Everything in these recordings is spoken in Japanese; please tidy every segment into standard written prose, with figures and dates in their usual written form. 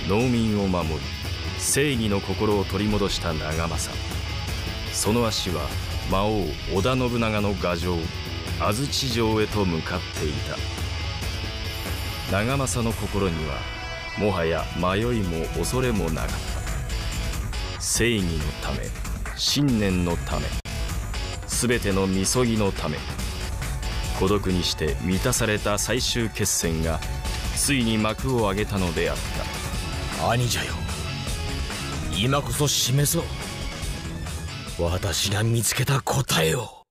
農民を守り正義の心を取り戻した長政。その足は魔王織田信長の牙城安土城へと向かっていた。長政の心にはもはや迷いも恐れもなかった。正義のため、信念のため、全てのみそぎのため、孤独にして満たされた最終決戦がついに幕を上げたのであった。 兄者よ、今こそ示そう。私が見つけた答えを。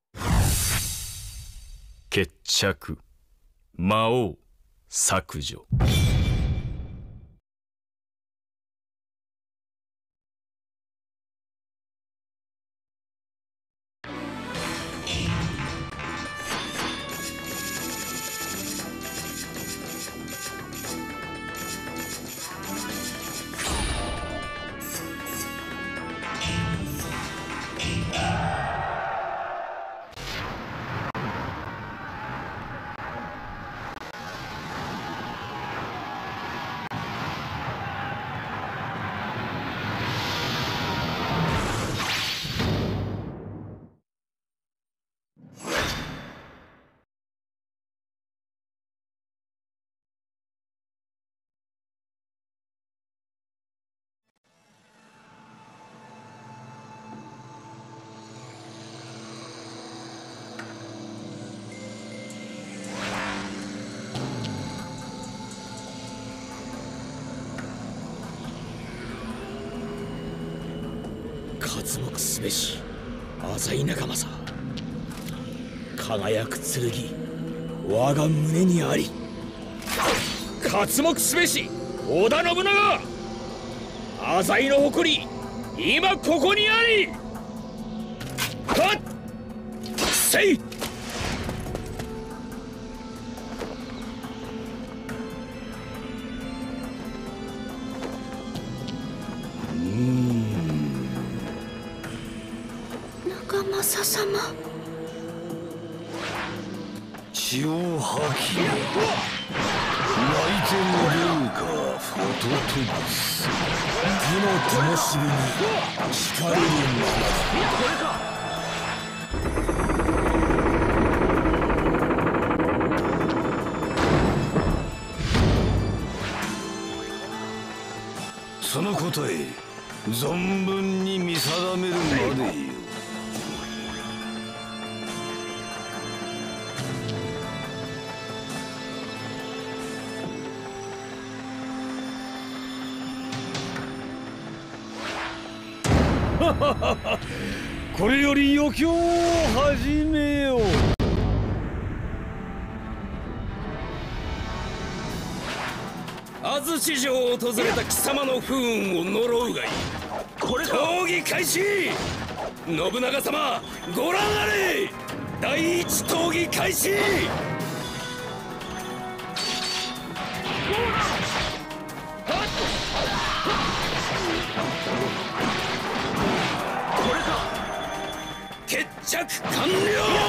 決着、魔王削除。 刮目すべし浅井仲政、輝く剣我が胸にあり。刮目すべし織田信長、浅井の誇り今ここにあり。はっせい。 長政様、 血を吐き泣いても出るかフォトトギス。 義の灯火に光るままその答え存分に見定めるまでよ。 これより余興を始めよう。 安土城を訪れた貴様の不運を呪うがいい。これ闘技開始。信長様ご覧あれ。第一闘技開始。決着完了。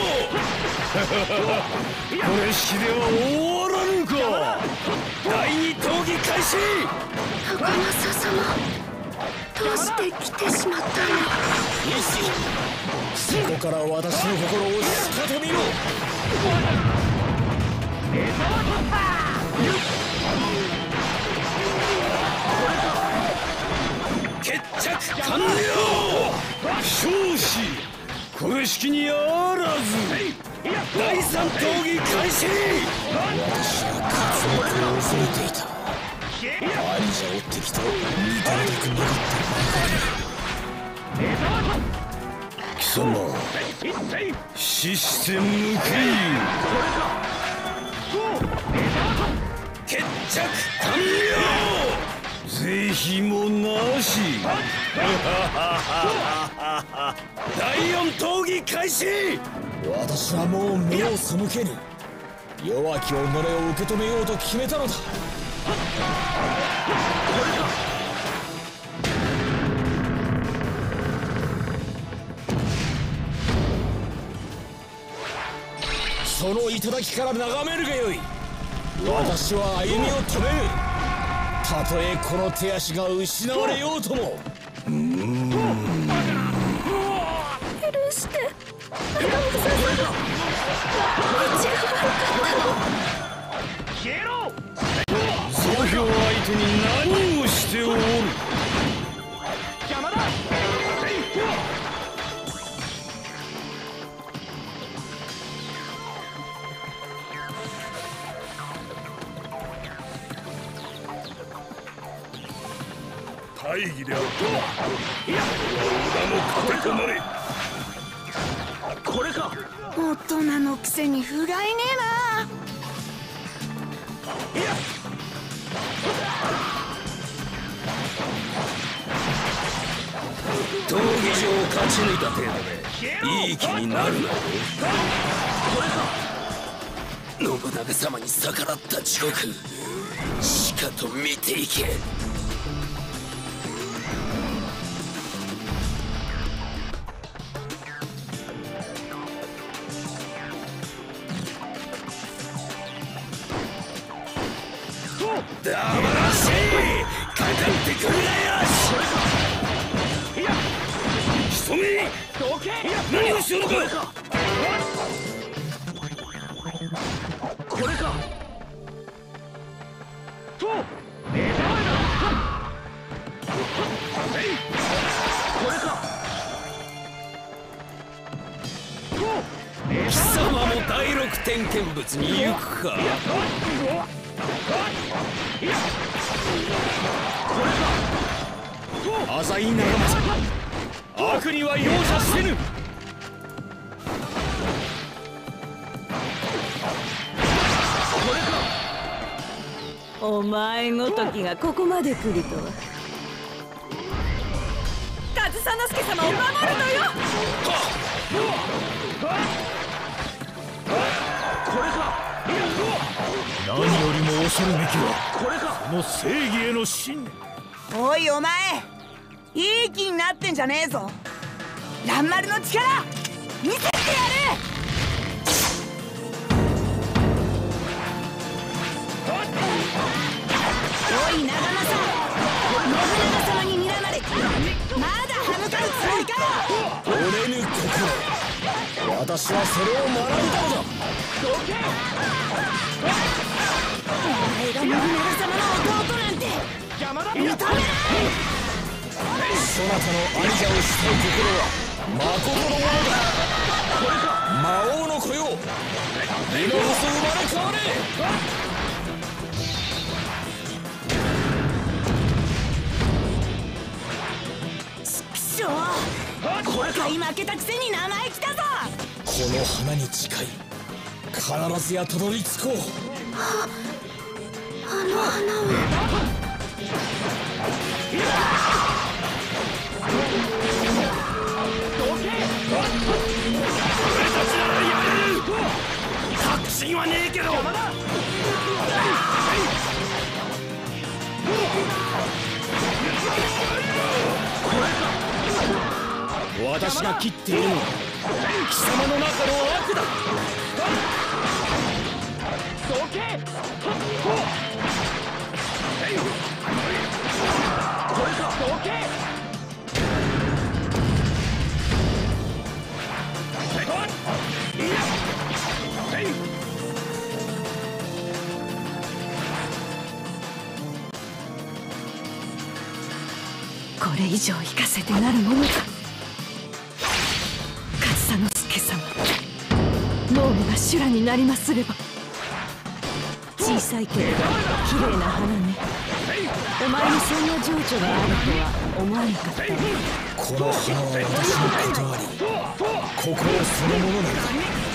これ式では終わらぬか。 第二闘技開始。 長政様、どうして来てしまったの。 そこから私の心をしかと見ろ。決着完了。 少子これ式にあらず。 第三闘技開始。私は活目を恐れていた。兄者追ってきた認めたくなかった。 貴様死して報いよ。 決着完了。 是非もなし。 第四闘技開始。私はもう目を背けぬ。弱き己を受け止めようと決めたのだ。その頂から眺めるがよい。私は歩みを止める。 たとえこの手足が失われようとも。 許して長政様。道が悪かったの。 総兵相手に何をしておる。邪魔だ。大義であった。裏も立てとなれ。これか。 大人のくせに不甲斐ねえな。 闘技場を勝ち抜いた程度でいい気になるなよ。信長様に逆らった地獄、しかと見ていけ。黙らせかかってくるなよ。潜め。何をしようのか。これか。とこれか。貴様も第六点見物に行くか。浅井長政、悪には容赦せぬ。 お前ごときがここまで来るとは。上総介様を守るのよ。 何よりも恐るべきはこの正義への信念。 おいお前、いい気になってんじゃねえぞ。蘭丸の力見せてやる。おい長政、信長様に睨まれてまだ歯向かうつもりかよ。 折れぬ心、私はそれを学んだのだ。 お前が信長様の弟なんて認めない。 そなたの兄者をしたい心はまことのものだ。魔王の子よ、今こそ生まれ変われ。 これかい負けたくせに名前来たぞ。 この花に近い、必ずやたどり着こう。 あの花は。 確信はねえけど。私が切っているのは貴様の中の悪だ。 これ以上生かせてなるものか。上総介様、脳無が修羅になりますれば。小さいけれど綺麗な花ね。お前にそんな情緒があるとは思わなかったわ。 この花は私のことあり、心そのものなのだ。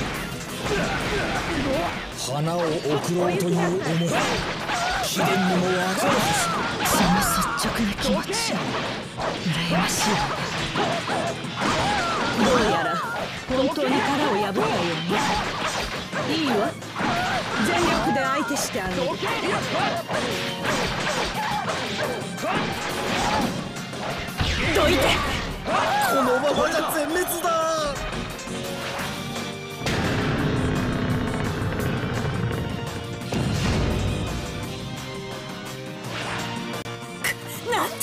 花を贈ろうという思い、貴殿にも分かるはず。 その率直な気持ち、羨ましいわ。どうやら本当に殻を破ったようね。いいわ、全力で相手してあげる。どいて。 このままじゃ全滅だ。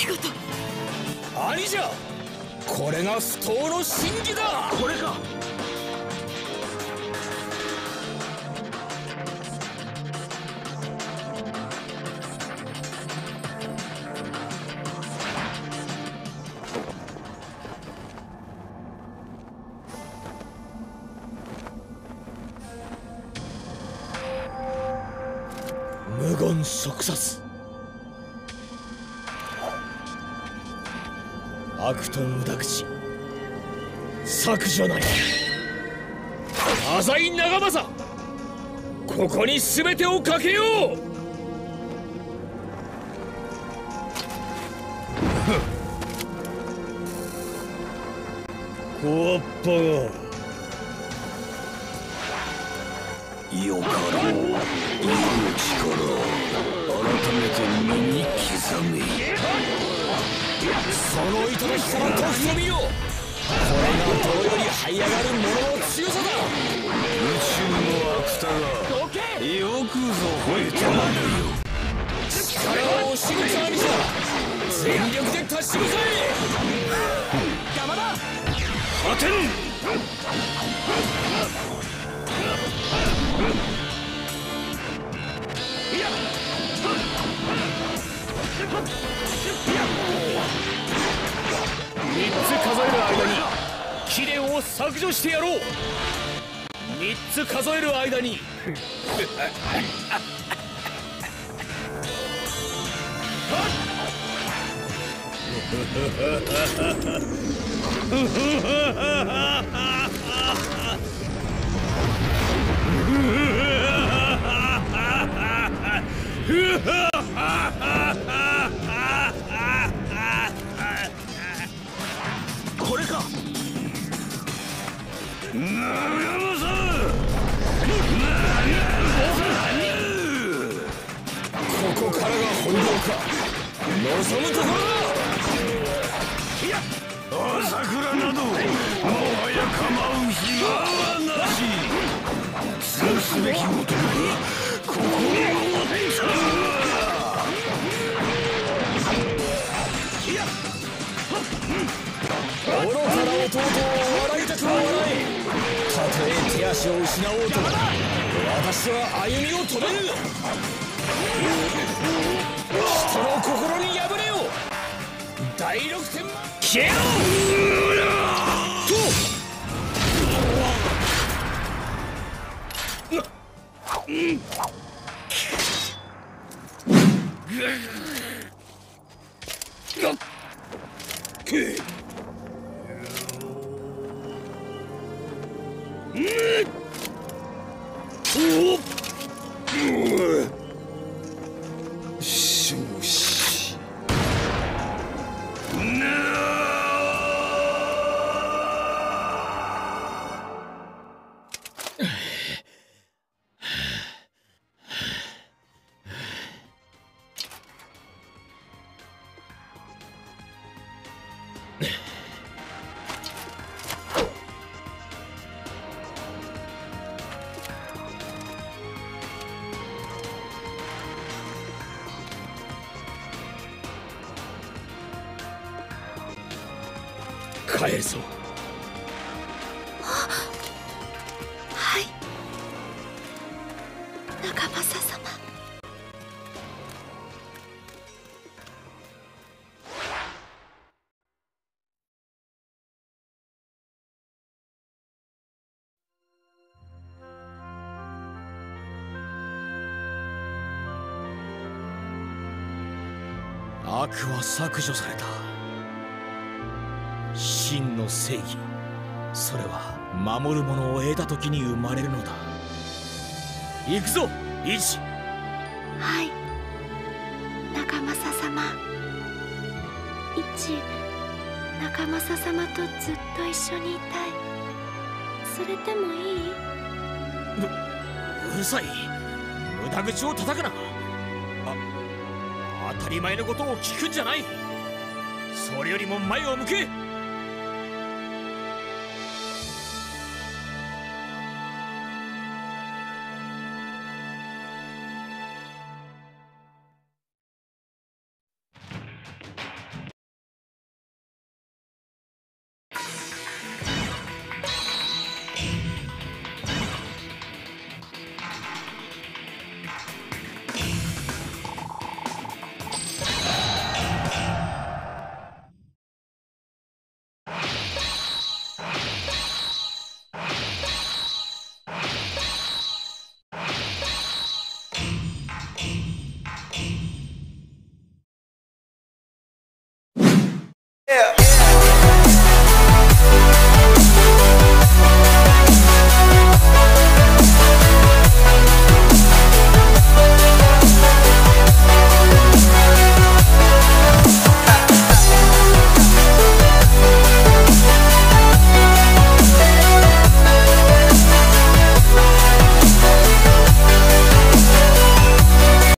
事。 兄者、これが不当の真偽だ。 これか。 無言即殺。悪と無駄口、削除なり。浅井長政、ここに全てをかけよう。小っぱがよかろう。命から改めて身に刻め。 その糸の力とくと見よ。これが泥より這い上がる者の強さだ。 宇宙の芥がよくぞ吠えたまでよ。 力は惜しむつ兄者、全力で立ち向かえ。 邪魔だ。 果てぬ。3つ数える間に貴殿を削除してやろう。3つ数える間にこれか。 ここからが本領か。望むところだ。 朝倉などもはや構う暇はなし。すべき男がここにおった。 愚かな弟を笑いたくは笑え。たとえ手足を失おうとも私は歩みを止める。人の心に敗れよ。第6点は消えろ。帰るぞ。 はい、長政様。 悪は削除された。真の正義、それは守るものを得た時に生まれるのだ。行くぞ、イチ。 はい、長政様。イチ、長政様とずっと一緒にいたい。それでもいい？ うるさい。無駄口を叩くな。当たり前のことを聞くんじゃない。それよりも前を向け。